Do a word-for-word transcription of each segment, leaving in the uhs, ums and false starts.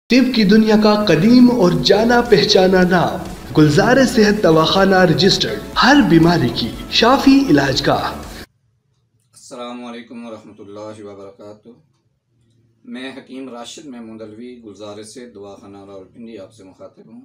तिब की दुनिया का कदीम और जाना पहचाना नाम गुलजार सेहत दवाखाना रजिस्टर्ड, हर बीमारी की शाफी इलाज का। अस्सलामु अलैकुम वरहमतुल्लाहि वबरकातुहू। मैं हकीम राशिद महमूदअलवी गुलजार सेहत दवाखाना रावलपिंडी आपसे मुखातिब हूँ।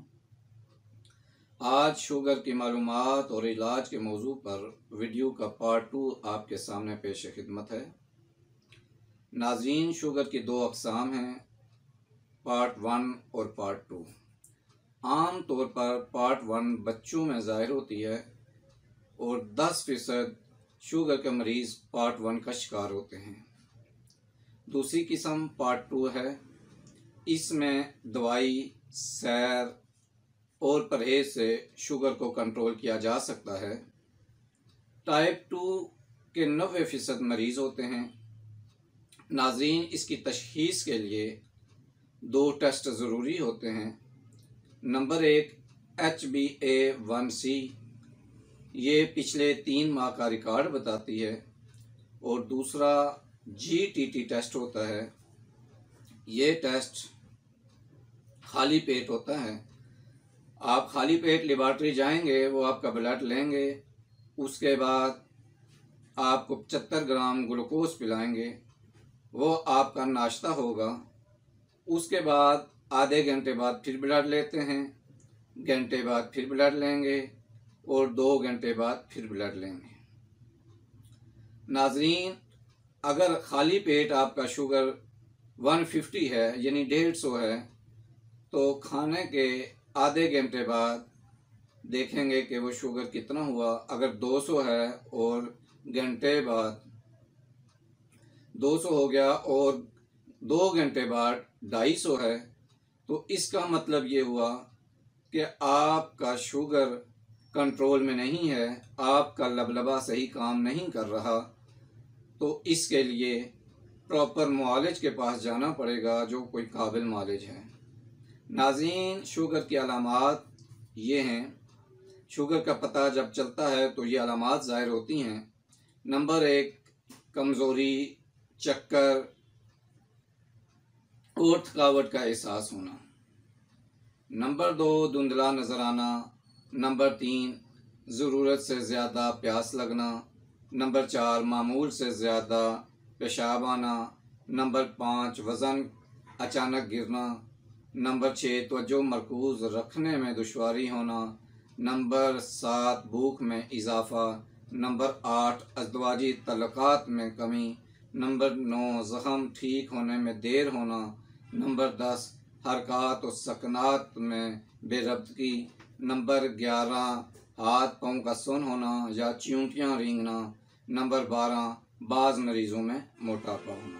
आज शुगर की मालूमात और इलाज के मौजू पर वीडियो का पार्ट टू आपके सामने पेश खिदमत है। नाज़रीन, शुगर की दो अक़साम हैं, पार्ट वन और पार्ट टू। आम तौर पर पार्ट वन बच्चों में ज़ाहिर होती है और दस फीसद शुगर के मरीज़ पार्ट वन का शिकार होते हैं। दूसरी किस्म पार्ट टू है। इसमें दवाई, सैर और परहेज़ से शुगर को कंट्रोल किया जा सकता है। टाइप टू के नब्बे फीसद मरीज़ होते हैं। नाज़रीन, इसकी तशख़ीस के लिए दो टेस्ट ज़रूरी होते हैं। नंबर एक H B A one C, ये पिछले तीन माह का रिकॉर्ड बताती है, और दूसरा जी टी टी टेस्ट होता है। ये टेस्ट खाली पेट होता है। आप खाली पेट लेबॉर्ट्री जाएंगे, वो आपका ब्लड लेंगे, उसके बाद आपको पचहत्तर ग्राम ग्लूकोज पिलाएंगे, वो आपका नाश्ता होगा। उसके बाद आधे घंटे बाद फिर ब्लड लेते हैं, घंटे बाद फिर ब्लड लेंगे और दो घंटे बाद फिर ब्लड लेंगे। नाज़रीन, अगर खाली पेट आपका शुगर एक सौ पचास है, यानी डेढ़ सौ है, तो खाने के आधे घंटे बाद देखेंगे कि वो शुगर कितना हुआ। अगर दो सौ है और घंटे बाद दो सौ हो गया और दो घंटे बाद ढाई सौ है, तो इसका मतलब ये हुआ कि आपका शुगर कंट्रोल में नहीं है, आपका लबलबा सही काम नहीं कर रहा। तो इसके लिए प्रॉपर मुआलिज के पास जाना पड़ेगा, जो कोई काबिल मुआलिज है। नाज़रीन, शुगर की अलामात ये हैं। शुगर का पता जब चलता है तो ये अलामात ज़ाहिर होती हैं। नंबर एक, कमज़ोरी, चक्कर और थकावट का एहसास होना। नंबर दो, धुंधला नज़र आना। नंबर तीन, ज़रूरत से ज़्यादा प्यास लगना। नंबर चार, मामूल से ज़्यादा पेशाब आना। नंबर पाँच, वज़न अचानक गिरना। नंबर छः, तवज्जो मरकूज़ रखने में दुश्वारी होना। नंबर सात, भूख में इजाफ़ा। नंबर आठ, अज़दवाजी तल्लुक़ात में कमी। नंबर नौ, ज़ख़म ठीक होने में देर होना। नंबर दस, हरकत और सकनात में बेरब्तगी। नंबर ग्यारह, हाथ पाँव का सुन होना या चींटियाँ रेंगना। नंबर बारह, बाज़ मरीज़ों में मोटापा होना।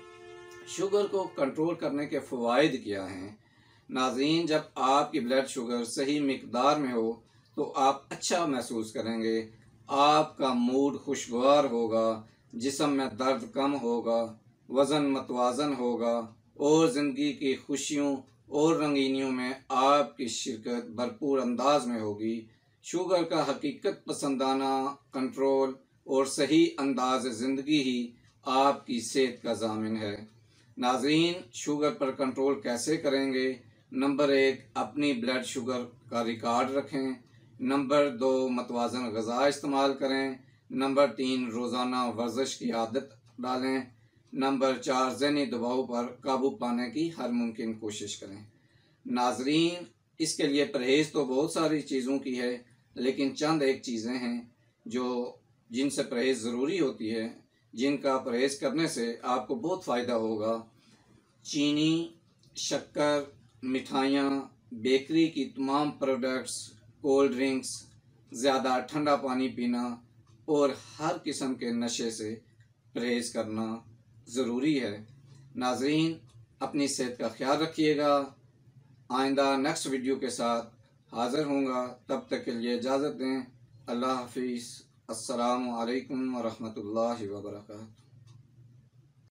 शुगर को कंट्रोल करने के फ़वाइद क्या हैं? नाज़रीन, जब आपकी ब्लड शुगर सही मिकदार में हो तो आप अच्छा महसूस करेंगे, आपका मूड खुशगवार होगा, जिस्म में दर्द कम होगा, वज़न मतवाज़न होगा और ज़िंदगी की खुशियों और रंगीनियों में आपकी शिरकत भरपूर अंदाज में होगी। शुगर का हकीकत पसंदाना कंट्रोल और सही अंदाज ज़िंदगी ही आपकी सेहत का ज़ामिन है। नाज़रीन, शुगर पर कंट्रोल कैसे करेंगे? नंबर एक, अपनी ब्लड शुगर का रिकॉर्ड रखें। नंबर दो, मतवाज़न ग़िज़ा इस्तेमाल करें। नंबर तीन, रोज़ाना वर्जिश की आदत डालें। नंबर चार, ज़हनी दबाव पर काबू पाने की हर मुमकिन कोशिश करें। नाज़रीन, इसके लिए परहेज़ तो बहुत सारी चीज़ों की है, लेकिन चंद एक चीज़ें हैं जो जिनसे परहेज़ ज़रूरी होती है, जिनका परहेज़ करने से आपको बहुत फ़ायदा होगा। चीनी, शक्कर, मिठाइयाँ, बेकरी की तमाम प्रोडक्ट्स, कोल्ड ड्रिंक्स, ज़्यादा ठंडा पानी पीना और हर किस्म के नशे से परहेज़ करना ज़रूरी है। नाज़रीन, अपनी सेहत का ख्याल रखिएगा। आइंदा नेक्स्ट वीडियो के साथ हाज़िर होऊंगा, तब तक के लिए इजाज़त दें। अल्लाह हाफ़िज़। अस्सलामु अलैकुम व रहमतुल्लाहि व बरकातुहू।